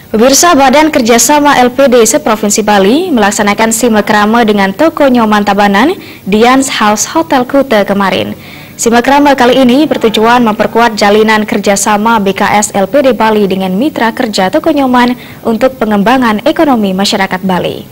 Pemirsa, Badan Kerjasama LPD se-Provinsi Bali melaksanakan simekrama dengan toko Nyoman Tabanan di Yans House Hotel Kuta kemarin. Simekrama kali ini bertujuan memperkuat jalinan kerjasama BKS LPD Bali dengan mitra kerja toko Nyoman untuk pengembangan ekonomi masyarakat Bali.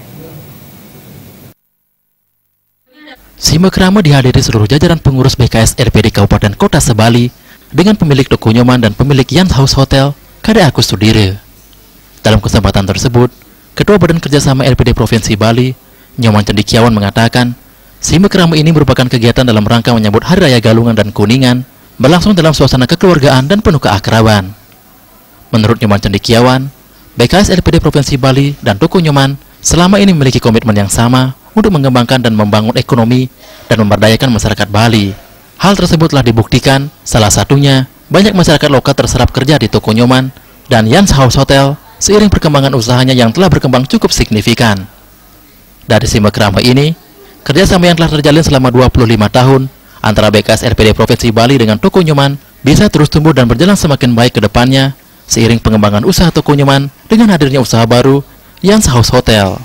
Simekrama dihadiri seluruh jajaran pengurus BKS LPD Kabupaten Kota Sebali dengan pemilik toko Nyoman dan pemilik Yans House Hotel, Kade Agus Sudire. Dalam kesempatan tersebut, Ketua Badan Kerjasama LPD Provinsi Bali, Nyoman Cendikiawan mengatakan, simekrama ini merupakan kegiatan dalam rangka menyambut Hari Raya Galungan dan Kuningan, berlangsung dalam suasana kekeluargaan dan penuh keakraban. Menurut Nyoman Cendikiawan, BKS LPD Provinsi Bali dan toko Nyoman selama ini memiliki komitmen yang sama untuk mengembangkan dan membangun ekonomi dan memberdayakan masyarakat Bali. Hal tersebut telah dibuktikan, salah satunya banyak masyarakat lokal terserap kerja di toko Nyoman dan Yans House Hotel seiring perkembangan usahanya yang telah berkembang cukup signifikan. Dari simekrama ini, kerjasama yang telah terjalin selama 25 tahun antara BKS LPD Provinsi Bali dengan toko Nyoman bisa terus tumbuh dan berjalan semakin baik ke depannya seiring pengembangan usaha toko Nyoman dengan hadirnya usaha baru Yans House Hotel.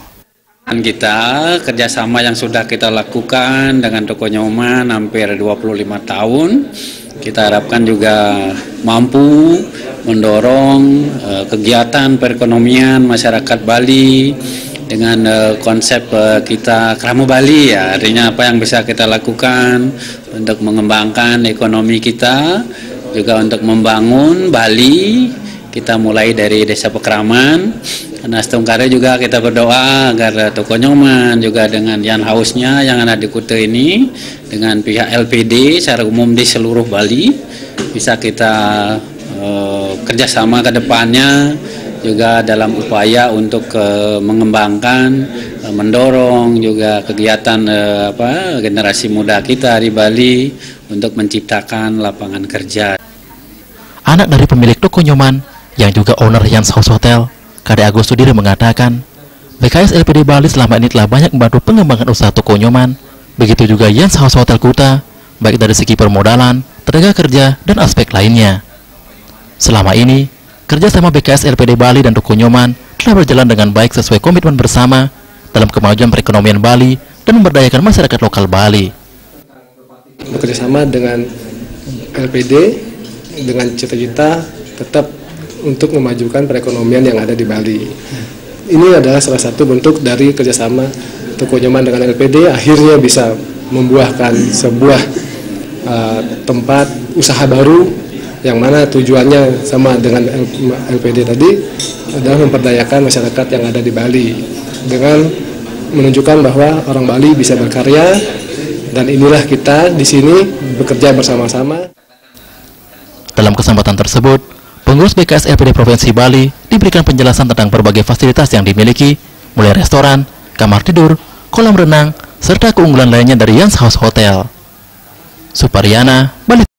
Kita kerjasama yang sudah kita lakukan dengan toko Nyoman hampir 25 tahun, kita harapkan juga mampu mendorong kegiatan perekonomian masyarakat Bali dengan konsep kita Kramo Bali, ya, artinya apa yang bisa kita lakukan untuk mengembangkan ekonomi kita, juga untuk membangun Bali. Kita mulai dari Desa Pekraman. Nah, setungkare juga kita berdoa agar toko Nyoman juga dengan Yans House-nya yang ada di Kuta ini dengan pihak LPD secara umum di seluruh Bali bisa kita kerjasama ke depannya juga dalam upaya untuk mengembangkan, mendorong juga kegiatan generasi muda kita di Bali untuk menciptakan lapangan kerja. Anak dari pemilik toko Nyoman yang juga owner Yans House Hotel, Kade Agus Sudire mengatakan, BKS LPD Bali selama ini telah banyak membantu pengembangan usaha toko Nyoman, begitu juga Yans House Hotel Kuta, baik dari segi permodalan, tenaga kerja, dan aspek lainnya. Selama ini, kerjasama BKS LPD Bali dan toko Nyoman telah berjalan dengan baik sesuai komitmen bersama dalam kemajuan perekonomian Bali dan memberdayakan masyarakat lokal Bali. Bekerjasama dengan LPD dengan cita-cita tetap untuk memajukan perekonomian yang ada di Bali. Ini adalah salah satu bentuk dari kerjasama toko Nyoman dengan LPD akhirnya bisa membuahkan sebuah tempat usaha baru yang mana tujuannya sama dengan LPD tadi adalah memperdayakan masyarakat yang ada di Bali dengan menunjukkan bahwa orang Bali bisa berkarya, dan inilah kita di sini bekerja bersama-sama. Dalam kesempatan tersebut, pengurus BKS LPD Provinsi Bali diberikan penjelasan tentang berbagai fasilitas yang dimiliki, mulai restoran, kamar tidur, kolam renang, serta keunggulan lainnya dari Yans House Hotel. Supariana, Bali.